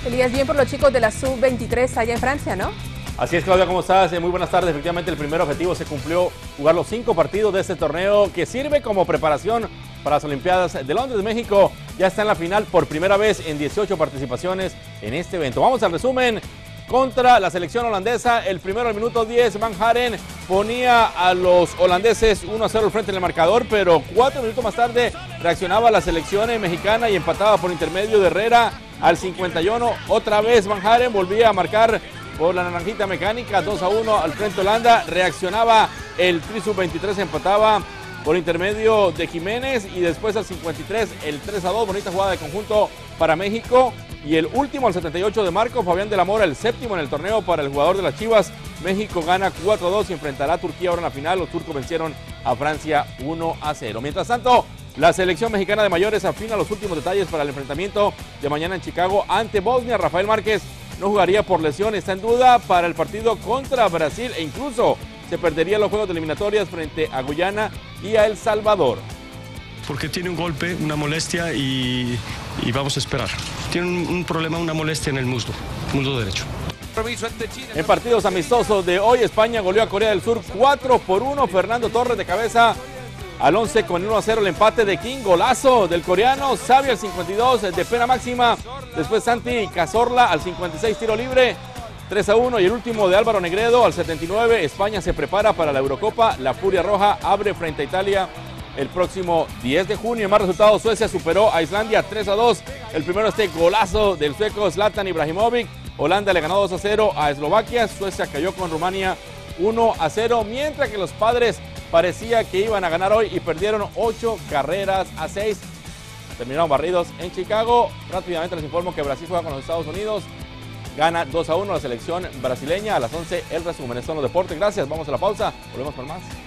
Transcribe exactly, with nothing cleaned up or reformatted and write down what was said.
Elías, bien por los chicos de la sub veintitrés allá en Francia, ¿no? Así es, Claudia, ¿cómo estás? Muy buenas tardes. Efectivamente, el primer objetivo se cumplió, jugar los cinco partidos de este torneo que sirve como preparación para las Olimpiadas de Londres. México ya está en la final por primera vez en dieciocho participaciones en este evento. Vamos al resumen. Contra la selección holandesa, el primero al minuto diez, Van Haren ponía a los holandeses uno a cero al frente en el marcador, pero cuatro minutos más tarde reaccionaba la selección mexicana y empataba por intermedio de Herrera al cincuenta y uno. Otra vez Van Haren volvía a marcar por la naranjita mecánica, dos a uno al frente Holanda. Reaccionaba el Tri sub veintitrés, empataba por intermedio de Jiménez y después al cincuenta y tres el tres a dos, bonita jugada de conjunto para México. Y el último al setenta y ocho de Marco Fabián de la Mora, el séptimo en el torneo para el jugador de las Chivas. México gana cuatro a dos y enfrentará a Turquía ahora en la final. Los turcos vencieron a Francia uno a cero. Mientras tanto, la selección mexicana de mayores afina los últimos detalles para el enfrentamiento de mañana en Chicago ante Bosnia. Rafael Márquez no jugaría por lesión, está en duda para el partido contra Brasil e incluso se perdería los juegos de eliminatorias frente a Guyana y a El Salvador. Porque tiene un golpe, una molestia y, y vamos a esperar. Tiene un, un problema, una molestia en el muslo, muslo derecho. En partidos amistosos de hoy, España goleó a Corea del Sur cuatro por uno. Fernando Torres de cabeza al once con uno a cero el empate de King. Golazo del coreano. Xavi al cincuenta y dos de pena máxima. Después Santi Cazorla al cincuenta y seis tiro libre. tres a uno y el último de Álvaro Negredo al setenta y nueve. España se prepara para la Eurocopa. La Furia Roja abre frente a Italia el próximo diez de junio. En más resultados, Suecia superó a Islandia tres a dos. El primero este golazo del sueco Zlatan Ibrahimovic. Holanda le ganó dos a cero a Eslovaquia. Suecia cayó con Rumania uno a cero. Mientras que los padres parecía que iban a ganar hoy y perdieron ocho carreras a seis. Terminaron barridos en Chicago. Rápidamente les informo que Brasil juega con los Estados Unidos. Gana dos a uno la selección brasileña. A las once el resumen. Estos son los deportes. Gracias. Vamos a la pausa. Volvemos con más.